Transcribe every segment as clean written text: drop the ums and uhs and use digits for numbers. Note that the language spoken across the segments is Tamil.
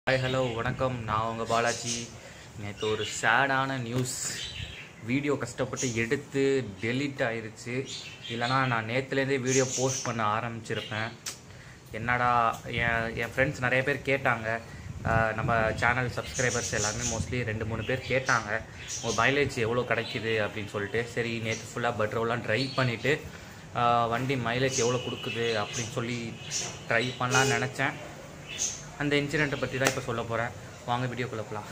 ஹாய் ஹலோ வணக்கம். நான் உங்கள் பாலாஜி. நேற்று ஒரு சேடான நியூஸ். வீடியோ கஷ்டப்பட்டு எடுத்து டெலீட் ஆயிடுச்சு. இல்லைனா நான் நேற்றுலேருந்தே வீடியோ போஸ்ட் பண்ண ஆரம்பிச்சிருப்பேன். என்னடா என் ஃப்ரெண்ட்ஸ் நிறைய பேர் கேட்டாங்க. நம்ம சேனல் சப்ஸ்கிரைபர்ஸ் எல்லாருமே மோஸ்ட்லி 2-3 பேர் கேட்டாங்க, உங்கள் மைலேஜ் எவ்வளோ கிடைக்கிது அப்படின்னு சொல்லிட்டு. சரி, நேற்று ஃபுல்லாக பெட்ரோல்லாம் ட்ரை பண்ணிவிட்டு வண்டி மைலேஜ் எவ்வளோ கொடுக்குது அப்படின்னு சொல்லி ட்ரை பண்ணலான்னு நினச்சேன். அந்த இன்சிடெண்ட்டை பற்றி தான் இப்போ சொல்ல போகிறேன். வாங்க வீடியோக்குள்ளே போகலாம்.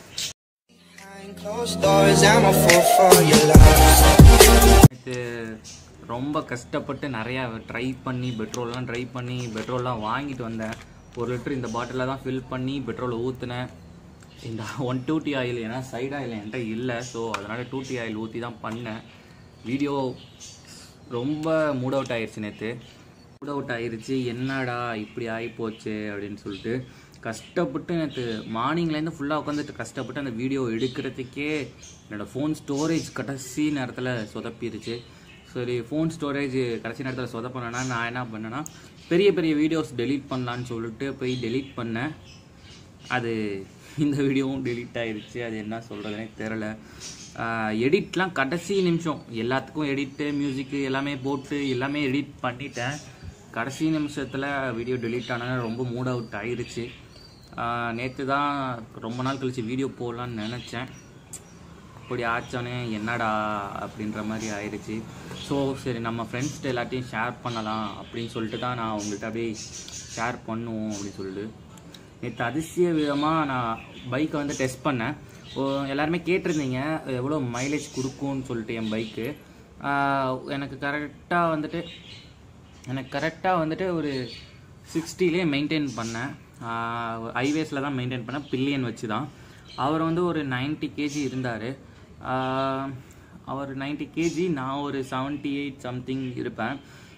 இது ரொம்ப கஷ்டப்பட்டு நிறையா ட்ரை பண்ணி பெட்ரோல்லாம் வாங்கிட்டு வந்தேன். 1 லிட்டர் இந்த பாட்டிலில் தான் ஃபில் பண்ணி பெட்ரோல் ஊற்றினேன். இந்த 120 ஆயில், ஏன்னா சைடு ஆயில் என்கிட்ட இல்லை, ஸோ அதனால் 2T ஆயில் ஊற்றி தான் பண்ணேன். வீடியோ ரொம்ப மூட் அவுட் ஆயிடுச்சு. நேற்று மூட் அவுட் ஆயிடுச்சு. என்னடா இப்படி ஆகிப்போச்சு அப்படின்னு சொல்லிட்டு கஷ்டப்பட்டு நேற்று மார்னிங்லேருந்து ஃபுல்லாக உட்காந்துட்டு கஷ்டப்பட்டு அந்த வீடியோ எடுக்கிறதுக்கே என்னோடய ஃபோன் ஸ்டோரேஜ் கடைசி நேரத்தில் சொதப்பிடுச்சு. சரி, ஃபோன் ஸ்டோரேஜ் கடைசி நேரத்தில் சொதப்பினேன்னா நான் என்ன பண்ணேன்னா, பெரிய பெரிய வீடியோஸ் டெலீட் பண்ணலான்னு சொல்லிட்டு போய் டெலீட் பண்ணேன். அது இந்த வீடியோவும் டெலீட் ஆகிடுச்சு. அது என்ன சொல்கிறதுனே தெரில. எடிட்லாம் கடைசி நிமிஷம் எல்லாத்துக்கும் எடிட்டு, மியூசிக்கு எல்லாமே போட்டு எல்லாமே எடிட் பண்ணிட்டேன். கடைசி நிமிஷத்தில் வீடியோ டெலீட் ஆனால் ரொம்ப மூட் அவுட் ஆகிடுச்சு. நேற்று தான் ரொம்ப நாள் கழித்து வீடியோ போடலான்னு நினச்சேன். அப்படி ஆச்சானே என்னடா அப்படின்ற மாதிரி ஆயிடுச்சு. ஸோ சரி, நம்ம ஃப்ரெண்ட்ஸ்கிட்ட எல்லாத்தையும் ஷேர் பண்ணலாம் அப்படின்னு சொல்லிட்டு தான் நான் உங்கள்கிட்ட அப்படியே ஷேர் பண்ணுவோம் அப்படின்னு சொல்லிட்டு. நேற்று அதிசய விதமாக நான் பைக்கை வந்து டெஸ்ட் பண்ணேன். எல்லாருமே கேட்டிருந்தீங்க எவ்வளோ மைலேஜ் கொடுக்கும்னு சொல்லிட்டு. என் பைக்கு எனக்கு கரெக்டாக வந்துட்டு ஒரு 60லே மெயின்டைன் பண்ணேன். ஹைவேஸில் தான் மெயின்டைன் பண்ணேன், பில்லியன் வச்சு தான். அவர் வந்து ஒரு 90 kg இருந்தார். அவர் 90 kg, நான் ஒரு 78 சம்திங் இருப்பேன்.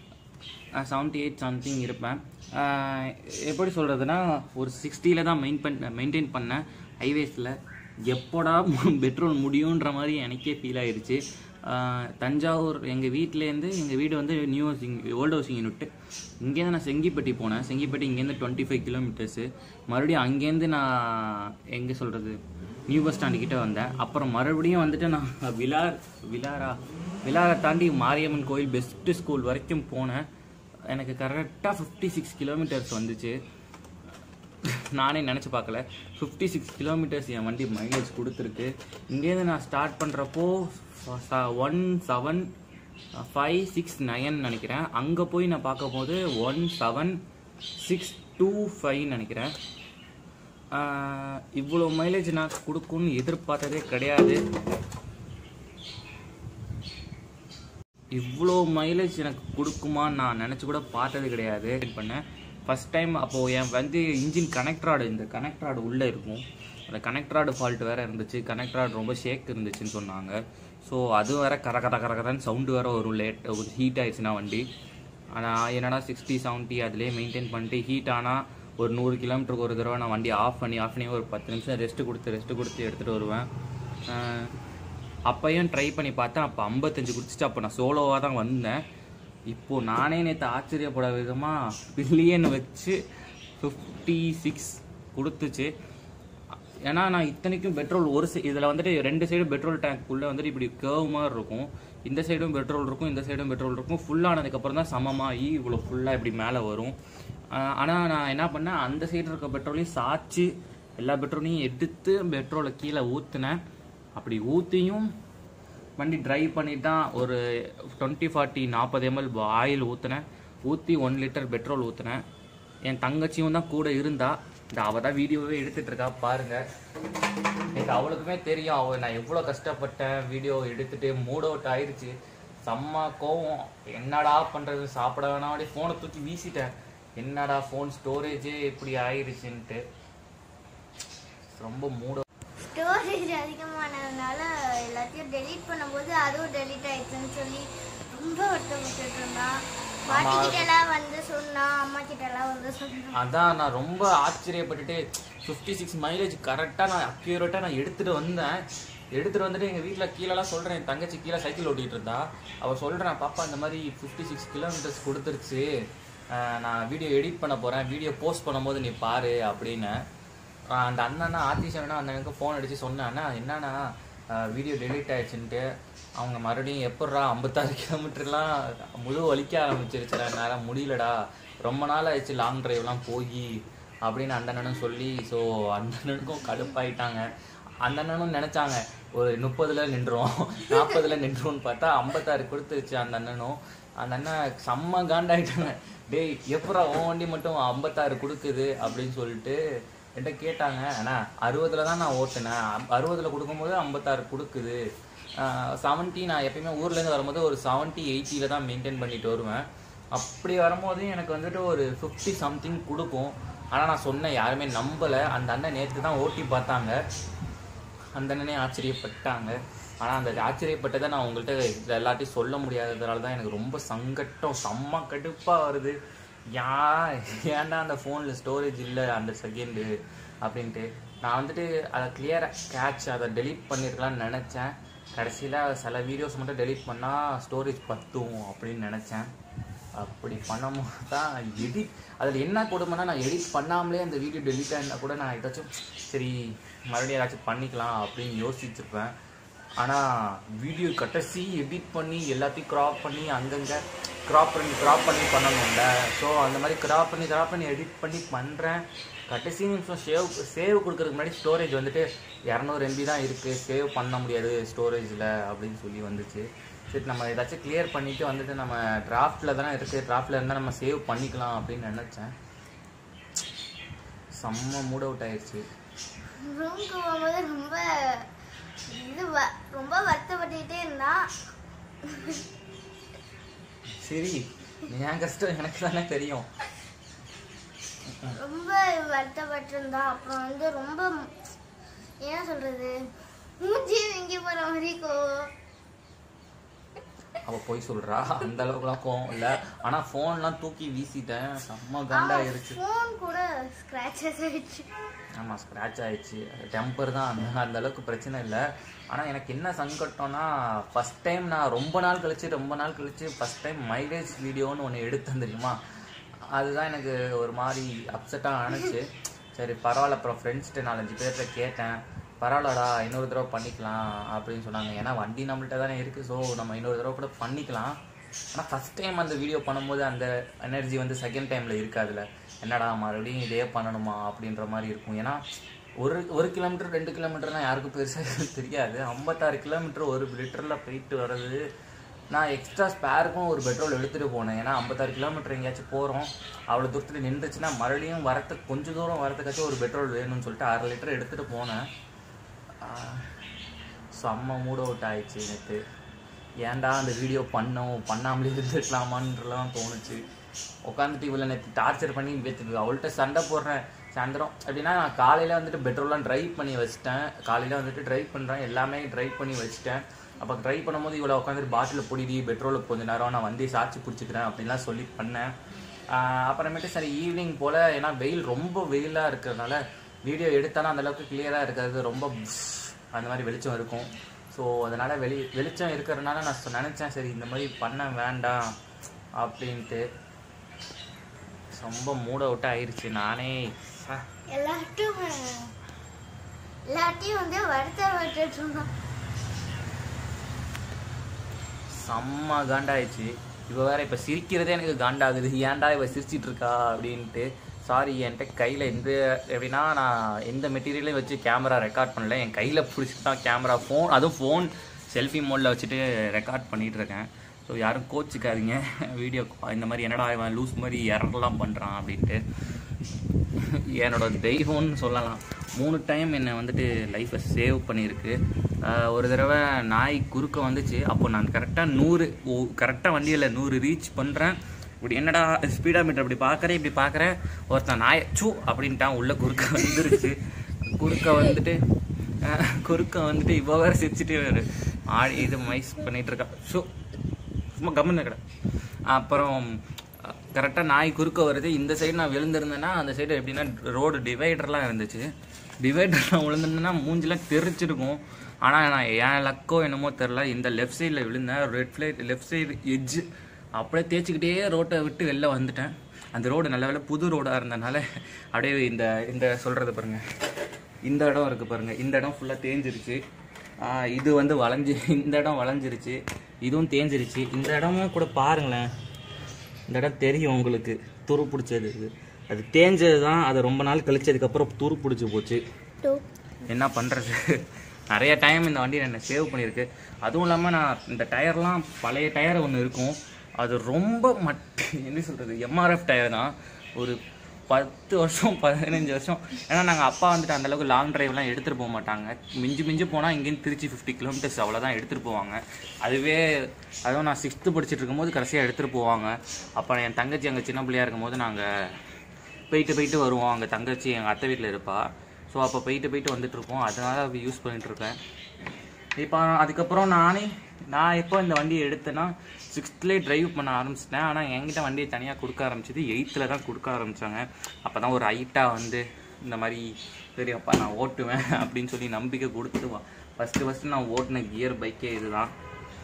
எப்படி சொல்கிறதுனா, ஒரு 60ல் தான் மெயின்டைன் பண்ணேன் ஹைவேஸில். எப்போடா பெட்ரோல் முடியுன்ற மாதிரி எனக்கே ஃபீல் ஆகிடுச்சு. தஞ்சாவூர் எங்கள் வீடு வந்து new housing, old housing unit. இங்கேருந்து நான் செங்கிப்பட்டி போனேன். செங்கிப்பட்டி இங்கேருந்து 25 கிலோமீட்டர்ஸு. மறுபடியும் அங்கேருந்து நான் எங்கே சொல்கிறது, நியூ பஸ் ஸ்டாண்டுக்கிட்ட வந்தேன். அப்புறம் மறுபடியும் வந்துட்டு நான் விலாரை தாண்டி மாரியம்மன் கோயில் பெஸ்ட்டு ஸ்கூல் வரைக்கும் போனேன். எனக்கு கரெக்டாக 56 கிலோமீட்டர்ஸ் வந்துச்சு. நானே நினச்சி பார்க்கல, 56 கிலோமீட்டர்ஸ் என் வண்டி மைலேஜ் கொடுத்துருக்கு. இங்கேருந்து நான் ஸ்டார்ட் பண்ணுறப்போ 17569 நினைக்கிறேன். அங்கே போய் நான் பார்க்கும் போது 17625 நினைக்கிறேன். இவ்வளோ மைலேஜ் நான் கொடுக்கும்னு எதிர்பார்த்ததே கிடையாது. இவ்வளோ மைலேஜ் எனக்கு கொடுக்குமா நான் நினச்சி கூட பார்த்தது கிடையாது. பண்ணேன் ஃபஸ்ட் டைம். அப்போது என் வந்து இன்ஜின் கனெக்ட் இந்த கனெக்ட் ராடு உள்ளே இருக்கும். அந்த கனெக்ட் ராடு ஃபால்ட் வேறு இருந்துச்சு. கனெக்ட் ராடு ரொம்ப ஷேக் இருந்துச்சுன்னு சொன்னாங்க. ஸோ அது வேறு கரகரன்னு சவுண்டு வேறு ஒரு ஹீட் ஆயிடுச்சுன்னா வண்டி. ஆனால் என்னடா 60-70 அதிலே மெயின்டைன் பண்ணிட்டு ஹீட் ஆனால் ஒரு 100 கிலோமீட்டருக்கு ஒரு தடவை நான் வண்டி ஆஃப் பண்ணி ஒரு 10 நிமிஷம் ரெஸ்ட்டு கொடுத்து எடுத்துகிட்டு வருவேன். அப்பையும் ட்ரை பண்ணி பார்த்தேன். அப்போ 55 குடிச்சிட்டு அப்போ நான் சோலோவாக தான் வந்தேன். இப்போது நானே நேற்று ஆச்சரியப்பட விதமாக பில்லியன் வச்சு 56 கொடுத்துச்சு. ஏன்னா நான் இத்தனைக்கும் பெட்ரோல் இதில் வந்துட்டு 2 சைடும் பெட்ரோல் டேங்க்குள்ளே வந்துட்டு இப்படி கேர்வ் மாதிரி இருக்கும். இந்த சைடும் பெட்ரோல் இருக்கும், இந்த சைடும் பெட்ரோல் இருக்கும். ஃபுல்லானதுக்கப்புறம் தான் சமமாகி இவ்வளோ ஃபுல்லாக இப்படி மேலே வரும். ஆனால் நான் என்ன பண்ணேன், அந்த சைடு இருக்க பெட்ரோலையும் சாய்ச்சி எல்லா பெட்ரோலையும் எடுத்து பெட்ரோலை கீழே ஊற்றினேன். அப்படி ஊற்றியும் வண்டி ட்ரைவ் பண்ணிட்டு தான் ஒரு 20-40 ml ஆயில் ஊற்றி 1 லிட்டர் பெட்ரோல் ஊற்றினேன். என் தங்கச்சியும் தான் கூட இருந்தா. அவள் தான் வீடியோவே எடுத்துகிட்டு இருக்கா பாருங்கள். எனக்கு அவளுக்குமே தெரியும் நான் எவ்வளோ கஷ்டப்பட்டேன். வீடியோ எடுத்துகிட்டு மூட் அவுட் ஆயிடுச்சு. செம்ம கோவம். என்னடா பண்ணுறது, சாப்பிட வேணாம், அப்படியே ஃபோனை தூக்கி வீசிட்டேன். என்னடா ஃபோன் ஸ்டோரேஜே இப்படி ஆயிடுச்சுன்ட்டு ரொம்ப ஸ்டோரேஜ் அதிகமானதுனால எல்லாத்தையும் டெலீட் பண்ணும்போது அதுவும் டெலீட் ஆயிடுச்சுன்னு சொல்லி ரொம்ப வருத்தப்பட்டு இருந்தான். பாட்டிக்கிட்டலாம் வந்து சொன்னான், அம்மா கிட்டலாம் வந்து சொன்னான். அதான் நான் ரொம்ப ஆச்சரியப்பட்டுட்டு 56 மைலேஜ் கரெக்டாக நான் அக்யூரேட்டாக நான் எடுத்துகிட்டு வந்துட்டு எங்கள் வீட்டில் கீழெல்லாம் சொல்கிறேன். என் தங்கச்சி கீழே சைக்கிள் ஓட்டிகிட்டு இருந்தா. அவள் சொல்கிறேன், பாப்பா இந்த மாதிரி 56 கிலோமீட்டர்ஸ் கொடுத்துருச்சு, நான் வீடியோ எடிட் பண்ண போகிறேன், வீடியோ போஸ்ட் பண்ணும்போது நீ பாரு அப்படின்னு. அந்த அண்ணனா ஆதிஷனா அந்த எனக்கு ஃபோன் அடித்து சொன்னேன்னா என்னன்னா வீடியோ டெலீட் ஆயிடுச்சுன்ட்டு. அவங்க மறுபடியும் எப்பட்றா 56 கிலோமீட்டர்லாம் முழு வலிக்க ஆரம்பிச்சிருச்சுடா, என்னால் முடியலடா, ரொம்ப நாள் ஆயிடுச்சு லாங் ட்ரைவ்லாம் போய் அப்படின்னு அந்த அண்ணனும் சொல்லி. ஸோ அந்த அண்ணனுக்கும் கடுப்பாயிட்டாங்க. அந்த அண்ணனும் நினச்சாங்க ஒரு 30ல் நின்றுரும் 40ல் நின்றுரும்னு பார்த்தா 56 கொடுத்துருச்சு அந்த அண்ணனும். அந்த அண்ணன் செம்ம காண்டாயிட்டாங்க. டேய் எப்படா உன் வண்டி மட்டும் 56 கொடுக்குது அப்படின்னு சொல்லிட்டு என்கிட்ட கேட்டாங்க. ஆனால் 60ல் தான் நான் ஓட்டினேன், 60ல் கொடுக்கும்போது 56 கொடுக்குது. 70 நான் எப்பயுமே ஊர்லேருந்து வரும்போது ஒரு 70-80ல் தான் மெயின்டைன் பண்ணிட்டு வருவேன். அப்படி வரும்போது எனக்கு வந்துட்டு ஒரு 50 சம்திங் கொடுக்கும். ஆனால் நான் சொன்னேன், யாருமே நம்பலை. அந்த அண்ணன் நேற்று தான் ஓட்டி பார்த்தாங்க, அந்த அண்ணனே ஆச்சரியப்பட்டாங்க. ஆனால் அந்த ஆச்சரியப்பட்டதை நான் உங்கள்கிட்ட எல்லாத்தையும் சொல்ல முடியாததுனால தான் எனக்கு ரொம்ப சங்கட்டம், செம்ம கடுப்பாக வருது. ஏன்டா அந்த ஃபோனில் ஸ்டோரேஜ் இல்லை அந்த செகண்டு அப்படின்ட்டு. நான் வந்துட்டு அதை கிளியராக கேட்ச் அதை டெலீட் பண்ணியிருக்கலான்னு நினச்சேன். கடைசியில் சில வீடியோஸ் மட்டும் டெலீட் பண்ணால் ஸ்டோரேஜ் பத்தும் அப்படின்னு நினச்சேன். அப்படி பண்ணும்போது தான் எடிட், அதில் என்ன கொடுமைன்னா நான் எடிட் பண்ணாமலே அந்த வீடியோ டெலீட் ஆகிருந்தால் கூட நான் ஏதாச்சும் சரி மறுபடியும் ஏதாச்சும் பண்ணிக்கலாம் அப்படின்னு யோசிச்சுருப்பேன். ஆனால் வீடியோ கடைசி எடிட் பண்ணி எல்லாத்தையும் க்ராப் பண்ணி அங்கங்கே க்ராப் பண்ணி பண்ணணும்ல. ஸோ அந்த மாதிரி க்ராப் பண்ணி எடிட் பண்ணி பண்ணுறேன். கடைசி நிமிஷம் சேவ் கொடுக்குறதுக்கு முன்னாடி ஸ்டோரேஜ் வந்துட்டு 200 MB தான் இருக்குது, சேவ் பண்ண முடியாது ஸ்டோரேஜில் அப்படின்னு சொல்லி வந்துச்சு. சரி நம்ம ஏதாச்சும் கிளியர் பண்ணிவிட்டு வந்துட்டு நம்ம டிராஃப்டில் தானே இருக்குது, டிராஃப்டில் இருந்தால் நம்ம சேவ் பண்ணிக்கலாம் அப்படின்னு நினச்சேன். செம்ம மூட் அவுட் ஆயிடுச்சு. ரூமுக்கு போகும்போது ரொம்ப வருத்தப்பட்டுக்கிட்டே இருந்தா. சரி என் கஷ்டம் எனக்கு தானே தெரியும். ரொம்ப வருத்தப்பட்டு இருந்தா. அப்புறம் வந்து ரொம்ப என்ன சொல்றது, மூஞ்சி எங்கே போற மாதிரி அவள் போய் சொல்கிறா, அந்த அளவுக்குலாம் கோவம் இல்லை. ஆனால் ஃபோன்லாம் தூக்கி வீசிட்டேன், செம்ம காண்டாயிருச்சு. ஃபோன் கூட ஸ்க்ராச்சஸ் ஆயிடுச்சு. ஆமாம் ஸ்க்ராட்ச் ஆயிடுச்சு, டெம்பர் தான், அந்த அளவுக்கு பிரச்சனை இல்லை. ஆனால் எனக்கு என்ன சங்கட்டம்னா ஃபஸ்ட் டைம் நான் ரொம்ப நாள் கழிச்சு ஃபஸ்ட் டைம் மைலேஜ் வீடியோன்னு ஒன்று எடுத்தேன் தெரியுமா. அதுதான் எனக்கு ஒரு மாதிரி அப்செட்டாக ஆனிச்சு. சரி பரவாயில்ல, அப்புறம் ஃப்ரெண்ட்ஸ்கிட்ட 4-5 பேர்கிட்ட கேட்டேன், பரவாயில்லடா இன்னொரு தடவை பண்ணிக்கலாம் அப்படின்னு சொன்னாங்க. ஏன்னா வண்டி நம்மள்கிட்ட தானே இருக்குது, ஸோ நம்ம இன்னொரு தடவை கூட பண்ணிக்கலாம். ஆனால் ஃபஸ்ட் டைம் அந்த வீடியோ பண்ணும்போது அந்த எனர்ஜி வந்து செகண்ட் டைமில் இருக்காதுல்ல. என்னடா மறுபடியும் இதே பண்ணணுமா அப்படின்ற மாதிரி இருக்கும். ஏன்னா ஒரு கிலோமீட்டர் 2 கிலோமீட்டர்னால் யாருக்கும் பெருசாக தெரியாது. 56 கிலோமீட்டர் 1 லிட்டரில் போயிட்டு வர்றது. நான் எக்ஸ்ட்ரா ஸ்பேருக்கும் ஒரு பெட்ரோல் எடுத்துகிட்டு போனேன். ஏன்னா 56 கிலோமீட்டர் எங்கேயாச்சும் போகிறோம், அவ்வளோ தூரத்தில் நின்றுச்சுன்னா மறுபடியும் கொஞ்சம் தூரம் வரத்துக்காச்சும் ஒரு பெட்ரோல் வேணும்னு சொல்லிட்டு 1/2 லிட்டர் எடுத்துகிட்டு போனேன். செம்ம மூட் அவுட் ஆயிடுச்சு எனக்கு. ஏன்டா அந்த வீடியோ பண்ணாமலே இருந்துக்கலாமான்றலாம் தோணுச்சு. உட்காந்துட்டு இவ்வளோ நேற்று டார்ச்சர் பண்ணி அவள்கிட்ட சண்டை போடுறேன். சாயந்தரம் அப்படின்னா நான் காலையில் வந்துட்டு பெட்ரோல்லாம் ட்ரைவ் பண்ணி வச்சுட்டேன். காலையில் வந்துட்டு ட்ரைவ் பண்ணுறேன், எல்லாமே ட்ரைவ் பண்ணி வச்சுட்டேன். அப்போ ட்ரைவ் பண்ணும்போது இவ்வளோ உட்காந்துட்டு பாட்டில் பொடிடி பெட்ரோலுக்கு கொஞ்சம் நேரம் நான் வண்டி சாட்சி பிடிச்சிக்கிறேன் அப்படின்லாம் சொல்லி பண்ணேன். அப்புறமேட்டு சரி ஈவினிங் போல், ஏன்னா வெயில் ரொம்ப வெயிலாக இருக்கிறதுனால வீடியோ எடுத்தாலும் அந்தளவுக்கு கிளியராக இருக்கிறது, ரொம்ப அந்த மாதிரி வெளிச்சம் இருக்கும். ஸோ அதனால் வெளிச்சம் இருக்கிறதுனால நான் நினச்சேன் சரி இந்த மாதிரி பண்ண வேண்டாம் அப்படின்ட்டு. ரொம்ப மூட் அவுட் ஆயிடுச்சு. நானே எல்லாத்தையும் வந்து வருத்தப்பட்டு செம்ம காண்டாயிடுச்சு. இப்போ வேற இப்போ சிரிக்கிறதே எனக்கு காண்டாகுது. ஏன்டா இவ சிரிச்சிட்டு இருக்கா அப்படின்ட்டு. சாரி, என்கிட்ட கையில் எப்படின்னா நான் எந்த மெட்டீரியலையும் வச்சு கேமரா ரெக்கார்ட் பண்ணல, என் கையில் பிடிச்சிட்டு தான் கேமரா அதுவும் ஃபோன் செல்ஃபி மோடில் வச்சுட்டு ரெக்கார்ட் பண்ணிகிட்டு இருக்கேன். ஸோ யாரும் கோச்சிக்காதீங்க வீடியோ இந்த மாதிரி என்னடா இவன் லூஸ் மாதிரி எரர்லாம் பண்ணுறான் அப்படின்ட்டு. என்னோட தெய்வம்னு சொல்லலாம். 3 டைம் என்னை வந்துட்டு லைஃப்பை சேவ் பண்ணியிருக்கு. ஒரு தடவை நாய் குறுக்க வந்துச்சு, அப்போ நான் கரெக்டாக வண்டியில் 100 ரீச் பண்ணுறேன். இப்படி என்னடா ஸ்பீடா மீட்டர் இப்படி பார்க்குறேன் ஒருத்தன் நாயை அப்படின்ட்டான், உள்ள குறுக்க வந்துருச்சு. குறுக்க வந்துட்டு இப்போ வேறு சிரிச்சுட்டு இது மைஸ் பண்ணிகிட்டு இருக்கா. சும்மா கம்முன்னு கடை. அப்புறம் கரெக்டாக நாய் குறுக்க வருது. இந்த சைடு நான் விழுந்திருந்தேன்னா அந்த சைடு எப்படின்னா ரோடு டிவைடர்லாம் இருந்துச்சு. டிவைடர்லாம் விழுந்திருந்தேன்னா மூஞ்சிலாம் தெரிச்சிருக்கும். ஆனால் நான் என் லக்கோ என்னமோ தெரில, இந்த லெஃப்ட் சைடில் விழுந்தேன். லெஃப்ட் சைடு எட்ஜு அப்படியே தேய்ச்சிக்கிட்டே ரோட்டை விட்டு வெளில வந்துட்டேன். அந்த ரோடு நல்ல வேலை புது ரோடாக இருந்ததுனால அப்படியே இந்த சொல்கிறது பாருங்கள், இந்த இடம் இருக்குது பாருங்கள், இந்த இடம் ஃபுல்லாக தேஞ்சிருச்சு. இது வந்து வளைஞ்சி, இந்த இடம் வளைஞ்சிருச்சு, இதுவும் தேஞ்சிருச்சு. இந்த இடமும் கூட பாருங்களேன், இந்த இடம் தெரியும் உங்களுக்கு, துரு பிடிச்சது. அது தேஞ்சது தான். அது ரொம்ப நாள் கழிச்சதுக்கப்புறம் துரு பிடிச்சி போச்சு. என்ன பண்ணுறது, நிறைய டைம் இந்த வண்டியை என்ன சேவ் பண்ணியிருக்கு. அதுவும் இல்லாமல் நான் இந்த டயர்லாம் பழைய டயர் ஒன்று இருக்கும், அது ரொம்ப என்ன சொல்கிறது, எம்ஆர்எஃப் டயர் தான். ஒரு 10 வருஷம் 15 வருஷம். ஏன்னா நாங்கள் அப்பா வந்துட்டு அந்தளவுக்கு லாங் ட்ரைவ்லாம் எடுத்துகிட்டு போக மாட்டாங்க. மிஞ்சி போனால் இங்கேருந்து திருச்சி 50 கிலோமீட்டர்ஸ் அவ்வளோதான் எடுத்துகிட்டு போவாங்க. அதுவும் நான் 6th படிச்சுட்டு இருக்கும்போது கடைசியாக எடுத்துகிட்டு போவாங்க. அப்போ என் தங்கச்சி அங்கே சின்ன பிள்ளையாக இருக்கும்போது நாங்கள் போயிட்டு வருவோம். அங்கே தங்கச்சி எங்கள் அத்தை வீட்டில் இருப்பாள். ஸோ அப்போ போயிட்டு வந்துட்டுருக்கோம். அதனால் யூஸ் பண்ணிகிட்ருக்கேன். இப்போ அதுக்கப்புறம் நான் எப்போ இந்த வண்டியை எடுத்தேன்னா 6th ட்ரைவ் பண்ண ஆரம்பிச்சிட்டேன். ஆனால் என்கிட்ட வண்டியை தனியாக கொடுக்க ஆரம்பிச்சது 8th தான் கொடுக்க ஆரம்பித்தாங்க. அப்போ தான் ஒரு ஹைட்டாக வந்து இந்த மாதிரி சரி அப்பா நான் ஓட்டுவேன் அப்படின்னு சொல்லி நம்பிக்கை கொடுத்து ஃபஸ்ட்டு நான் ஓட்டின கியர் பைக்கே இதுதான்.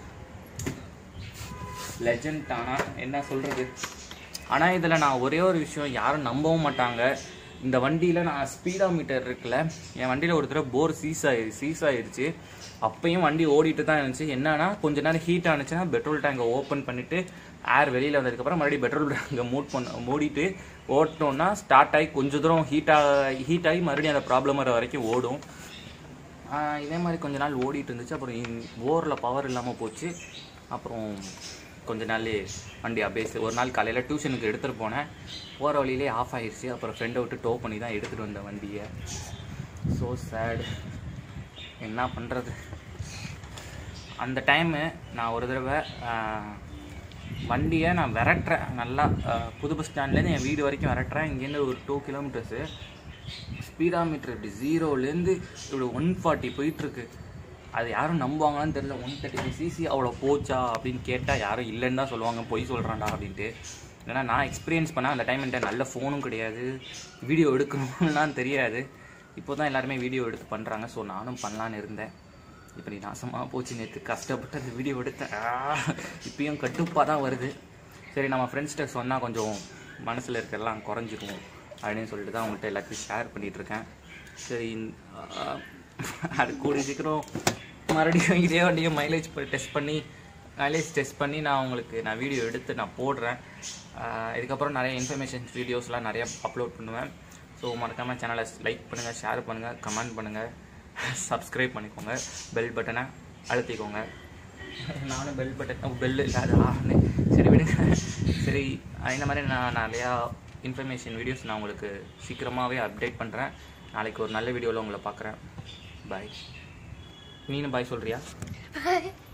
லெஜண்ட். ஆனால் என்ன சொல்கிறது, ஆனால் இதில் நான் ஒரே ஒரு விஷயம் யாரும் நம்பவும் மாட்டாங்க. இந்த வண்டியில் நான் ஸ்பீடா மீட்டர் இருக்குல்ல, என் வண்டியில் ஒரு தடவை போர் சீஸ் ஆயிடுச்சு. அப்பயும் வண்டி ஓடிட்டு தான் இருந்துச்சு. என்னன்னா கொஞ்ச நேரம் ஹீட் ஆனிச்சுன்னா பெட்ரோல் டேங்கை ஓப்பன் பண்ணிவிட்டு ஏர் வெளியில் வந்ததுக்கப்புறம் மறுபடியும் பெட்ரோல் டேங்கை மூடிட்டு ஓட்டினோன்னா ஸ்டார்ட் ஆகி கொஞ்சம் தூரம் ஹீட் ஆகி மறுபடியும் அந்த ப்ராப்ளம் வர வரைக்கும் ஓடும். இதே மாதிரி கொஞ்ச நாள் ஓடிட்டு இருந்துச்சு. அப்புறம் போரில் பவர் இல்லாமல் போச்சு. அப்புறம் கொஞ்ச நாள் வண்டி அப்படியே ஒரு நாள் காலையில் டியூஷனுக்கு எடுத்துகிட்டு போனேன். போகிற வழியிலே ஆஃப் ஆகிடுச்சு. அப்புறம் ஃப்ரெண்டை விட்டு டோ பண்ணி தான் எடுத்துகிட்டு வந்தேன் வண்டியை. So sad. என்ன பண்ணுறது, அந்த டைமு நான் ஒரு தடவை வண்டியை நான் விரட்டுறேன் நல்லா. புது பஸ் ஸ்டாண்ட்லேருந்து என் வீடு வரைக்கும் விரட்டுறேன். இங்கேருந்து ஒரு 2 கிலோமீட்டர்ஸு. ஸ்பீடா மீட்டர் இப்படி 0லேருந்து இப்படி 140 போயிட்டுருக்கு. அது யாரும் நம்புவாங்கன்னு தெரியல. 135cc அவ்வளோ போச்சா அப்படின்னு கேட்டால் யாரும் இல்லைன்னு தான் சொல்லுவாங்க, பொய் சொல்கிறான்டா அப்படின்ட்டு. ஏன்னா நான் எக்ஸ்பீரியன்ஸ் பண்ணேன். அந்த டைம் என்கிட்ட நல்ல ஃபோனும் கிடையாது, வீடியோ எடுக்கணும்லாம் தெரியாது. இப்போ தான் எல்லாருமே வீடியோ எடுத்து பண்ணுறாங்க. ஸோ நானும் பண்ணலான்னு இருந்தேன். இப்படி நாசமாக போச்சு. நேற்று கஷ்டப்பட்டு அந்த வீடியோ எடுத்தேன். இப்பயும் கட்டுப்பாக தான் வருது. சரி நம்ம ஃப்ரெண்ட்ஸ்கிட்ட சொன்னால் கொஞ்சம் மனசில் இருக்கிறதெல்லாம் குறைஞ்சிரும் அப்படின்னு சொல்லிட்டு தான் அவங்கள்ட்ட எல்லாத்தையும் ஷேர் பண்ணிகிட்ருக்கேன். சரி அது கூடிய சீக்கிரம் மறுபடியும் இதே வண்டியும் மைலேஜ் டெஸ்ட் பண்ணி நான் வீடியோ எடுத்து நான் போடுறேன். இதுக்கப்புறம் நிறைய இன்ஃபர்மேஷன் வீடியோஸ்லாம் நிறையா அப்லோட் பண்ணுவேன். ஸோ மறக்காமல் சேனலை லைக் பண்ணுங்கள், ஷேர் பண்ணுங்கள், கமெண்ட் பண்ணுங்கள், சப்ஸ்கிரைப் பண்ணிக்கோங்க, பெல் பட்டனை அழுத்திக்கோங்க. நானும் பெல் இல்லாத சரி விடுங்க. சரி இந்த மாதிரி நான் நிறையா இன்ஃபர்மேஷன் வீடியோஸ் நான் உங்களுக்கு சீக்கிரமாகவே அப்டேட் பண்ணுறேன். நாளைக்கு ஒரு நல்ல வீடியோவில் உங்களை பார்க்குறேன். பாய். நீனும் பாய் சொல்கிறியா?